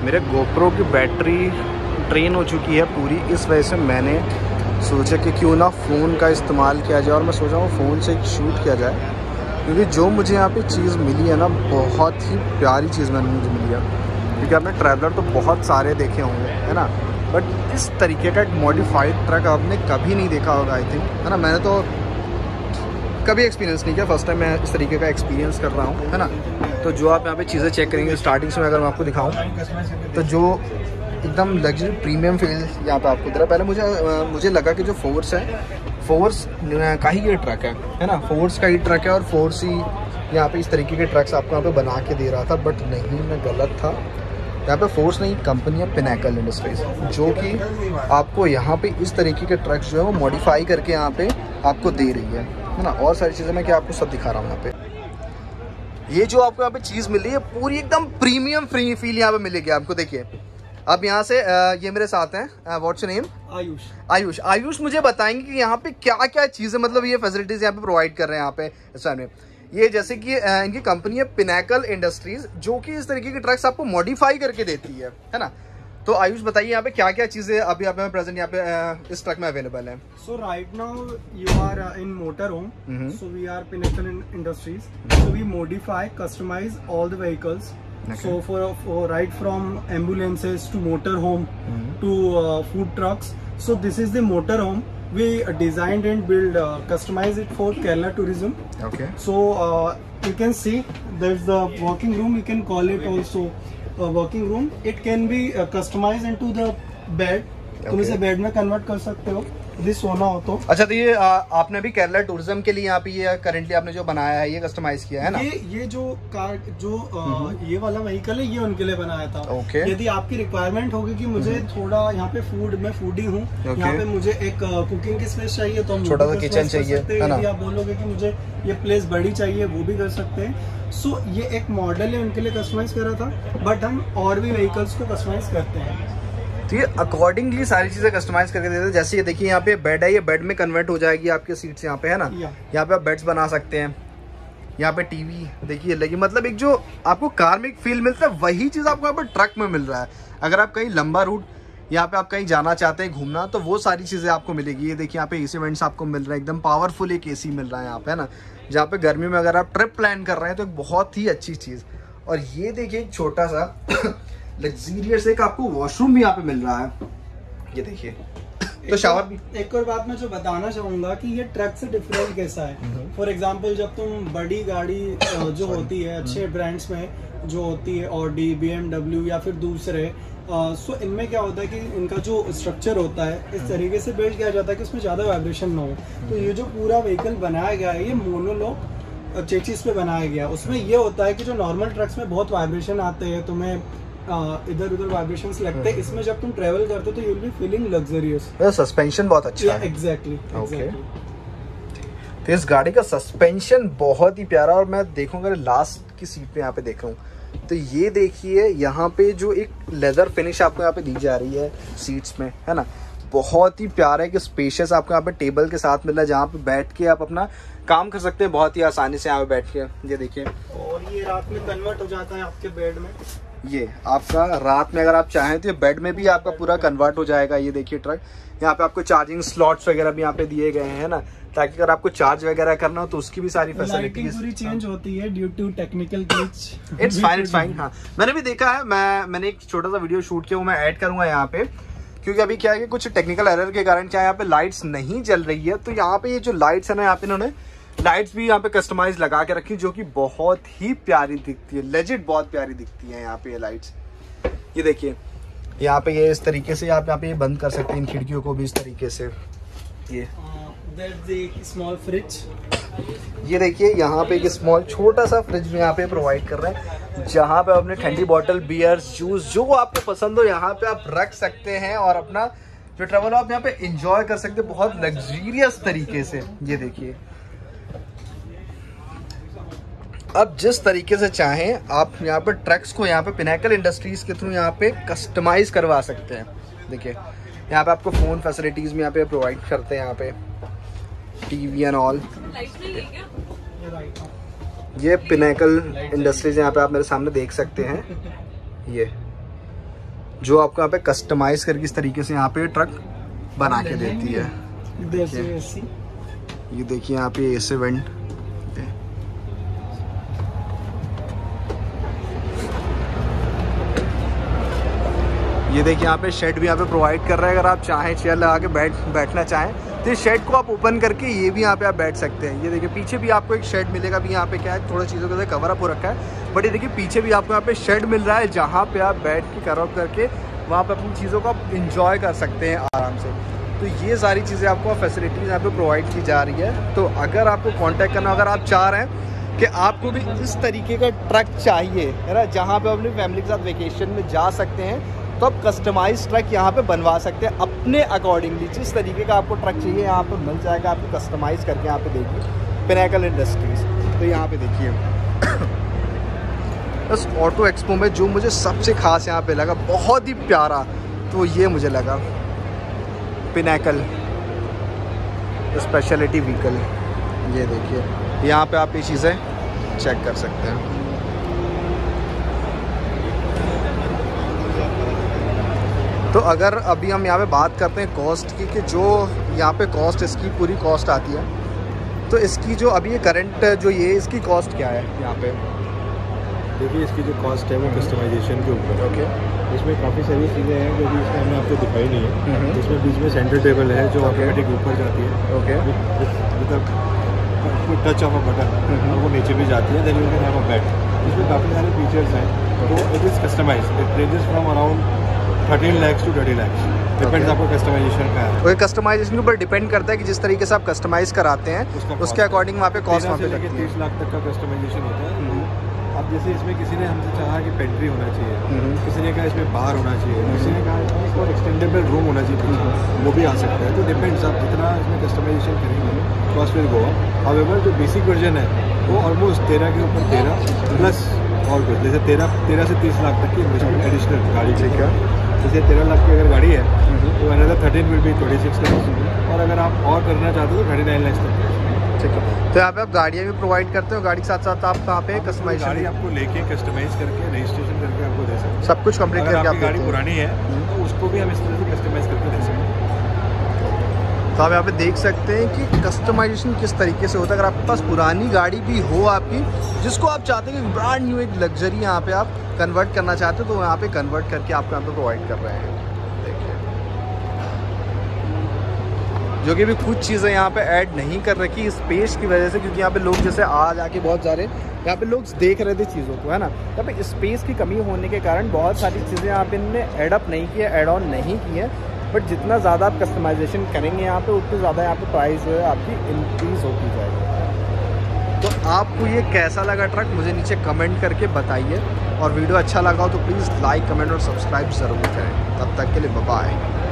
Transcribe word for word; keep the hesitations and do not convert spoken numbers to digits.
मेरे गोप्रो की battery drain हो चुकी है पूरी, इस वजह से मैंने सोचा कि क्यों ना फ़ोन का इस्तेमाल किया जाए, और मैं सोचा हूँ फ़ोन से एक शूट किया जाए, क्योंकि जो मुझे यहाँ पे चीज़ मिली है ना, बहुत ही प्यारी चीज़ मैंने मुझे मिली है। क्योंकि आपने ट्रैवलर तो बहुत सारे देखे होंगे, है ना, बट इस तरीके का एक मॉडिफाइड ट्रक आपने कभी नहीं देखा होगा आई थिंक, है ना। मैंने तो कभी एक्सपीरियंस नहीं किया, फर्स्ट टाइम मैं इस तरीके का एक्सपीरियंस कर रहा हूँ, है ना। तो जो आप यहाँ पे चीज़ें चेक करेंगे स्टार्टिंग से, अगर मैं आपको दिखाऊँ तो जो एकदम लग्जरी प्रीमियम फील यहाँ पे आपको दे पहले मुझे आ, मुझे लगा कि जो फोर्स है, फोर्स का ही ये ट्रक है है ना, फोर्स का ही ट्रक है, और फोर्स ही यहाँ पे इस तरीके के ट्रक्स आपको यहाँ पे बना के दे रहा था, बट नहीं, मैं गलत था। यहाँ पे फोर्स नहीं, कंपनी है पिनैकल इंडस्ट्रीज, जो कि आपको यहाँ पे इस तरीके के ट्रक्स जो है वो मॉडिफाई करके यहाँ पे आपको दे रही है है ना। और सारी चीज़ें मैं क्या आपको सब दिखा रहा हूँ यहाँ पे। ये जो आपको यहाँ पे चीज़ मिली है पूरी एकदम प्रीमियम फ्री फील यहाँ पे मिलेगी आपको। देखिए अब यहाँ से आ, ये मेरे साथ हैं, what's your name? Ayush. Ayush Ayush मुझे बताएंगे कि यहाँ पे क्या क्या चीज़ें, मतलब ये फैसिलिटीज यहाँ पे प्रोवाइड कर रहे हैं यहाँ पे इस में। ये जैसे कि इनकी कंपनी है पिनैकल इंडस्ट्रीज, जो कि इस तरीके के ट्रक्स आपको मॉडिफाई करके देती है है ना। तो आयुष बताइए यहाँ पे क्या क्या चीज़ें अभी आप प्रेजेंट यहाँ पे इस ट्रक में अवेलेबल है। So right now you are in motor home, so we are Pinnacle Industries, so we modify customise all the vehicles. Okay. So for, for right from ambulances to motor home mm-hmm. to uh, food trucks. So this is the motor home. We designed and build, uh, customize it for Kerala tourism. Okay. So uh, you can see there's the working room. You can call it also a working room. It can be uh, customized into the bed. Okay. तुम इसे bed में convert कर सकते हो यदि सोना हो तो। अच्छा, तो ये आ, आपने भी केरला टूरिज्म के लिए यहाँ पे ये करेंटली आपने जो बनाया है, ये कस्टमाइज किया है ना? ये ये जो कार जो आ, ये वाला व्हीकल है, ये उनके लिए बनाया था। okay. यदि आपकी रिक्वायरमेंट होगी कि मुझे थोड़ा यहाँ पे फूड, मैं फूडी हूँ, okay. यहाँ पे मुझे एक कुकिंग की स्पेस चाहिए तो हम छोटा सा किचन चाहिए, है ना? यदि आप बोलोगे कि मुझे ये प्लेस बड़ी चाहिए, वो भी कर सकते हैं। सो ये एक मॉडल है उनके लिए कस्टमाइज करा था, बट हम और भी व्हीकल्स को कस्टमाइज करते हैं। तो ये अकॉर्डिंगली सारी चीजें कस्टमाइज करके देते हैं। जैसे ये देखिए यहाँ पे बेड है, ये बेड में कन्वर्ट हो जाएगी आपके सीट्स यहाँ पे, है ना। यहाँ पे आप बेड्स बना सकते हैं। यहाँ पे टीवी देखिए लगी, मतलब एक जो आपको कार में एक फील मिलता है, वही चीज आपको यहाँ पे ट्रक में मिल रहा है। अगर आप कहीं लंबा रूट यहाँ पे आप कहीं जाना चाहते हैं घूमना, तो वो सारी चीजें आपको मिलेगी। ये देखिए यहाँ पे एसी वेंट्स आपको मिल रहा है, एकदम पावरफुल एक एसी मिल रहा है यहाँ पे, है ना। जहाँ पे गर्मी में अगर आप ट्रिप प्लान कर रहे हैं तो एक बहुत ही अच्छी चीज। और ये देखिए एक छोटा सा लग्जरियस एक आपको वॉशरूम भी यहाँ पे मिल रहा है, ये देखिए। तो शावर भी। एक और बात मैं जो बताना चाहूंगा कि ये ट्रक से डिफरेंट कैसा है। फॉर एग्जांपल जब तुम बड़ी गाड़ी जो होती है अच्छे ब्रांड्स में जो होती है, ऑडी, बीएमडब्ल्यू या फिर दूसरे, सो इनमें क्या होता है कि इनका जो स्ट्रक्चर होता है इस तरीके से बिल्ड किया जाता है कि उसमें ज्यादा वाइब्रेशन ना हो। तो ये जो पूरा व्हीकल बनाया गया है, ये मोनोलॉक चेचिस पे बनाया गया। उसमें ये होता है कि जो नॉर्मल ट्रक्स में बहुत वाइब्रेशन आते हैं, तुम्हें इधर उधर वाइब्रेशंस लगते हैं, इसमें जब तुम ट्रेवल करते हो तो you will be feeling luxurious. Suspension बहुत अच्छा है। Exactly okay. तो इस गाड़ी का सस्पेंशन बहुत ही प्यारा, और मैं देखूंगा लास्ट की सीट पे यहाँ पे देख रहा हूँ, तो ये देखिए यहाँ पे जो एक लेदर फिनिश आपको यहाँ पे दी जा रही है सीट्स में, है ना, बहुत ही प्यारा है कि स्पेशियस आपको यहाँ पे टेबल के साथ मिल रहा है, जहाँ पे बैठ के आप अपना काम कर सकते हैं बहुत ही आसानी से यहाँ पे बैठ के। ये देखिए, और ये रात में कन्वर्ट हो जाता है आपके बेड में। ये आपका रात में अगर आप चाहें तो ये बेड में भी आपका पूरा कन्वर्ट हो जाएगा। ये देखिए ट्रक, यहाँ पे आपको चार्जिंग स्लॉट्स वगैरह भी यहाँ पे दिए गए हैं ना, ताकि अगर आपको चार्ज वगैरह करना हो तो उसकी भी सारी फैसिलिटीज पूरी चेंज होती है due to technical glitch. It's fine, it's fine. हाँ, मैंने भी देखा है, मैं मैंने एक छोटा सा वीडियो शूट किया, वो मैं ऐड करूंगा यहाँ पे, क्योंकि अभी क्या है कि कुछ टेक्निकल एरर के कारण क्या यहाँ पे लाइट्स नहीं जल रही है। तो यहाँ पे ये जो लाइट्स है ना, यहाँ पे इन्होंने लाइट्स भी यहाँ पे कस्टमाइज लगा के रखी, जो कि बहुत ही प्यारी दिखती है, लेजिट बहुत प्यारी दिखती है यहाँ पे ये लाइट्स। ये देखिए यहाँ पे ये इस तरीके से आप यहाँ पे ये बंद कर सकते हैं इन खिड़कियों को भी इस तरीके से। ये स्मॉल फ्रिज, ये देखिए यहाँ पे एक स्मॉल छोटा सा फ्रिज भी यहाँ पे प्रोवाइड कर रहे हैं, जहाँ पे अपने ठंडी बॉटल, बियर्स, जूस जो आपको पसंद हो यहाँ पे आप रख सकते हैं, और अपना जो ट्रेवल आप यहाँ पे एंजॉय कर सकते हैं बहुत लग्जरियस तरीके से। ये देखिए, अब जिस तरीके से चाहें आप यहाँ पे ट्रक्स को यहाँ पे पिनैकल इंडस्ट्रीज के थ्रू यहाँ पे कस्टमाइज करवा सकते हैं। देखिए यहाँ पे आपको फोन फैसिलिटीज भी यहाँ पे प्रोवाइड करते हैं, यहाँ पे टीवी एंड ऑल। ये पिनैकल इंडस्ट्रीज यहाँ पे आप मेरे सामने देख सकते हैं। ये जो आपको यहाँ पे कस्टमाइज करके इस तरीके से यहाँ पे ट्रक बना के देती है। ये देखिए यहाँ पे एसी वेंट, ये देखिए यहाँ पे शेड भी यहाँ पे प्रोवाइड कर रहा है। अगर आप चाहें चेयर लगा के बैठ बैठना चाहें तो इस शेड को आप ओपन करके ये भी यहाँ पे आप बैठ सकते हैं। ये देखिए पीछे भी आपको एक शेड मिलेगा। भी यहाँ पे क्या है, थोड़ा चीज़ों के कवर अप हो रखा है, बट ये देखिए पीछे भी आपको यहाँ पे शेड मिल रहा है जहाँ पे आप बैठ के कवर अप करके वहाँ पे अपनी चीज़ों को आप इंजॉय कर सकते हैं आराम से। तो ये सारी चीज़ें आपको फैसिलिटीज़ यहाँ पे प्रोवाइड की जा रही है। तो अगर आपको कांटेक्ट करना, अगर आप चाह रहे हैं कि आपको भी इस तरीके का ट्रक चाहिए है ना, जहाँ पे अपनी फैमिली के साथ वेकेशन में जा सकते हैं, तो आप कस्टमाइज ट्रक यहाँ पे बनवा सकते हैं अपने अकॉर्डिंगली। जिस तरीके का आपको ट्रक चाहिए यहाँ पे मिल जाएगा आपको कस्टमाइज़ करके। यहाँ पे देखिए पिनेकल इंडस्ट्रीज़, तो यहाँ पे देखिए बस ऑटो एक्सपो में जो मुझे सबसे खास यहाँ पे लगा, बहुत ही प्यारा, तो ये मुझे लगा पिनेकल स्पेशलिटी व्हीकल। ये देखिए यहाँ पे आप ये चीज़ें चेक कर सकते हैं। तो अगर अभी हम यहाँ पे बात करते हैं कॉस्ट की, कि जो यहाँ पे कॉस्ट, इसकी पूरी कॉस्ट आती है, तो इसकी जो अभी ये करंट जो ये इसकी कॉस्ट क्या है यहाँ पे? देखिए इसकी जो कॉस्ट है वो कस्टमाइजेशन के ऊपर है। ओके, इसमें काफ़ी सारी चीज़ें हैं जो कि इसमें हमने आपको दिखाई नहीं है। इसमें बीच में सेंटर टेबल है जो ऑटोमेटिक ऊपर जाती है। Okay, with touch of a button और वो नीचे भी जाती है। Then you can have a bed. इसमें काफ़ी सारे फीचर्स हैं, तो it is customise. It ranges from around thirteen lakhs to thirty lakhs, depends आपको कस्टमाइजेशन का है। ओके, कस्टमाइजेशन के ऊपर डिपेंड करता है कि जिस तरीके से आप कस्टमाइज कराते हैं उसके अकॉर्डिंग वहाँ पे कॉस्ट वहाँ पे लगती है। तीस लाख तक का कस्टमाइजेशन होता है। अब जैसे इसमें किसी ने हमसे चाहा कि पेंट्री होना चाहिए, किसी ने कहा इसमें बार होना चाहिए, किसी ने कहा इसमें एक्सटेंडेबल रूम होना चाहिए, वो भी आ सकता है। तो डिपेंड्स आप जितना इसमें कस्टमाइजेशन करेंगे cost will go up. However जो बेसिक वर्जन है वो ऑलमोस्ट तेरह के ऊपर तेरह प्लस और कुछ, जैसे तेरह तेरह से तीस लाख तक की इन्वेस्टमेंट एडिशनल गाड़ी। ठीक है, जैसे तेरह लाख की अगर गाड़ी है तो another thirteen will be twenty six lakh, और अगर आप और करना चाहते हो तो थर्टी नाइन लाख तक। ठीक है, तो यहाँ पे आप गाड़ियाँ भी प्रोवाइड करते हो, गाड़ी के साथ साथ आप कहाँ पे कस्टमाइजेशन? गाड़ी आपको लेके कस्टमाइज करके रजिस्ट्रेशन करके आपको दे सकते हैं। सब कुछ कंप्लीट करके आप गाड़ी पुरानी है तो उसको भी हम इस तरह से कस्टमाइज करके दे सकते हैं। तो आप यहाँ पे देख सकते हैं कि कस्टमाइजेशन किस तरीके से होता है। अगर आपके पास पुरानी गाड़ी भी हो आपकी, जिसको आप चाहते हैं कि ब्रांड न्यू एक लग्जरी यहाँ पे आप कन्वर्ट करना चाहते हो, तो यहाँ पे कन्वर्ट करके आपको यहाँ पे प्रोवाइड कर रहे हैं। देखिए, जो कि अभी कुछ चीज़ें यहाँ पे ऐड नहीं कर रखी स्पेस की वजह से, क्योंकि यहाँ पे लोग जैसे आ जाके बहुत सारे यहाँ पे लोग देख रहे थे चीज़ों को, है ना। यहाँ पे स्पेस की कमी होने के कारण बहुत सारी चीज़ें यहाँ पे इनने एडअप नहीं किया, एड ऑन नहीं की है। बट जितना ज़्यादा आप कस्टमाइजेशन करेंगे यहाँ पे, उतनी ज़्यादा यहाँ पे प्राइस जो है आपकी इंक्रीज़ होती जाएगी। तो आपको ये कैसा लगा ट्रक, मुझे नीचे कमेंट करके बताइए, और वीडियो अच्छा लगा हो तो प्लीज़ लाइक, कमेंट और सब्सक्राइब ज़रूर करें। तब तक के लिए बाय बाय।